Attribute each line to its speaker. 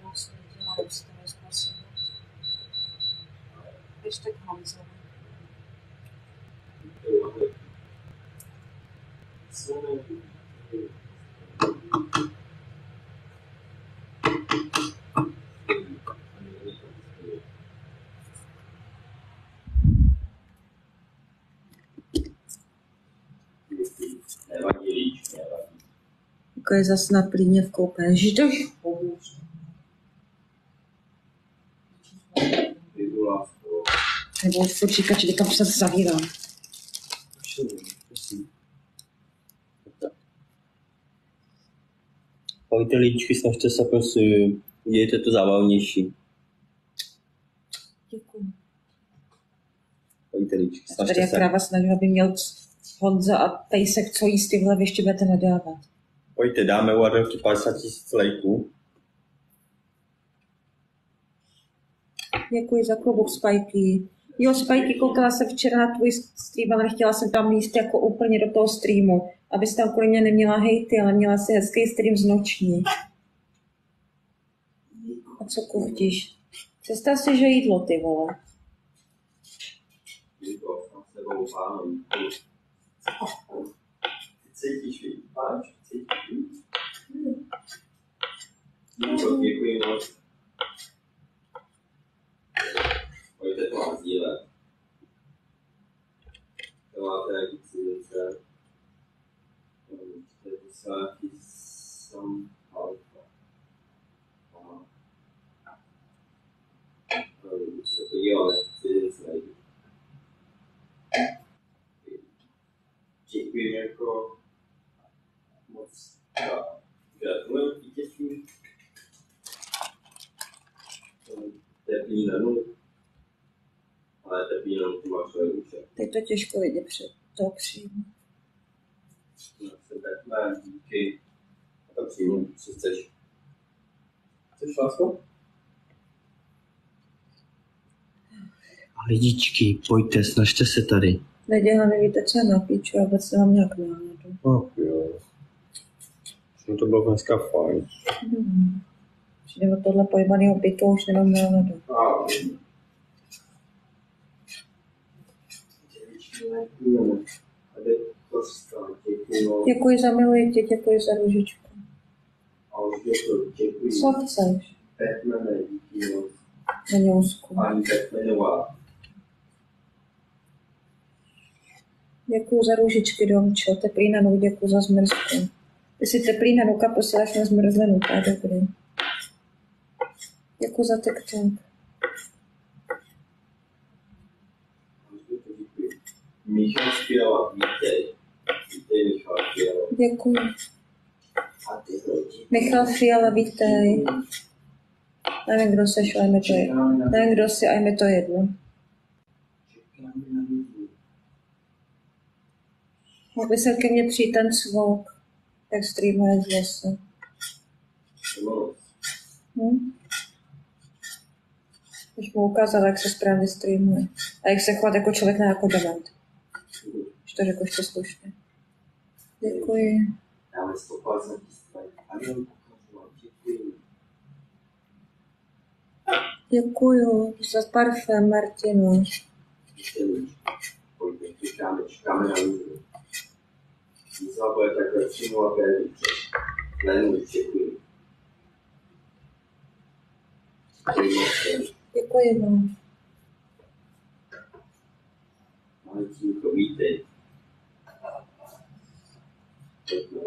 Speaker 1: dělám staré způsoby. Ještě k Honzovi. Jako je zas na plíně v koupeži, to je pomůž. Nebo už furt říkat, že tam se zavírám.
Speaker 2: Pojďte líčky, snažte se prosím, udělejte to zábavnější.
Speaker 1: Děkuji.
Speaker 2: Pojďte líčky, snažte
Speaker 1: tady
Speaker 2: se.
Speaker 1: Tady kráva snažím, aby měl Honza a Pejsek co jíst, tyhle vy ještě budete nadávat.
Speaker 2: Pojďte, dáme u Adolfky 50 000 lajků.
Speaker 1: Děkuji za klobuk, Spikey. Jo, Spikey, koukala jsem včera na tvůj stream, ale nechtěla jsem tam míst jako úplně do toho streamu, abys tam kvůli mě neměla hejty, ale měla si hezký stream z noční. A co kuchtíš? Představ si, že jídlo, ty vole.
Speaker 2: Cítíš víc, páč? Cítíš víc? Děkuji moc. Pojďte to mám sdílet. To máte nějaký cílice. To je nějaký sam alfa. Se podíváme, cílice najdu. Děkuji jako moc. Gratulujem vítězství. Teplý na nulu. Ale teplý na nulu máš svoje úče.
Speaker 1: Teď to těžko lidi to přijmu.
Speaker 2: No, jsem Batman, díky. A to přijmu, co chceš. Chceš, lásko? A lidičky, pojďte, snažte se tady.
Speaker 1: Lidi, hlavně víte, co je na píču, a vůbec nemám nějak náladu.
Speaker 2: Jo. No to bylo dneska fajn.
Speaker 1: Přijde od tohle pojbaného bytu, už nemám náladu. Děkuji za miluji tě, děkuji za růžičku. Co chceš? Meňousku. Děkuji za růžičky, Domčo. Teplý na nuk, děkuji za zmrzku. Ty si teplý na nuka posíláš na zmrzlenou, to je dobrý. Děkuji za TikTok.
Speaker 2: Michal Fiala, vítej. Vítej, Michal Fiala.
Speaker 1: Děkuji. Michal Fiala, vítej. Nevím, kdo seš, ale mi to je. Nevím, kdo jsi, a mi to jedno. Mohl by se ke mně přijít ten svok, jak streamuje z lesa. Už mu ukázal, jak se správně streamuje. A jak se chovat jako člověk, ne jako dement. Už to řekl ještě slušně. Děkuji.
Speaker 2: Dáme 150 000.
Speaker 1: Děkuju za parfém, Martinu.
Speaker 2: Čekáme na lidi. Výzva bude takhle přímo a pět. Lénu, děkuji.
Speaker 1: Děkuji vám.
Speaker 2: Martínko, vítej.